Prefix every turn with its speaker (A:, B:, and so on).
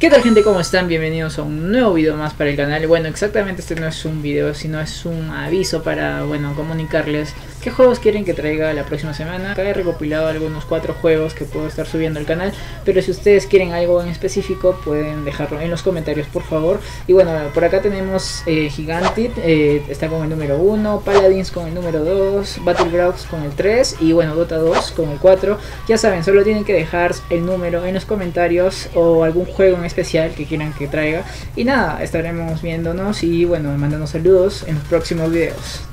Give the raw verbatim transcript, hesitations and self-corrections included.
A: ¿Qué tal, gente? ¿Cómo están? Bienvenidos a un nuevo video más para el canal. Bueno, exactamente este no es un video, sino es un aviso para, bueno, comunicarles qué juegos quieren que traiga la próxima semana. Acá he recopilado algunos cuatro juegos que puedo estar subiendo al canal, pero si ustedes quieren algo en específico pueden dejarlo en los comentarios, por favor. Y bueno, por acá tenemos eh, Gigantid, eh, está con el número uno, Paladins con el número dos, Battlegrounds con el tres y bueno, Dota dos con el cuatro. Ya saben, solo tienen que dejar el número en los comentarios o algún juego en especial que quieran que traiga. Y nada, estaremos viéndonos y bueno, mandando saludos en los próximos videos.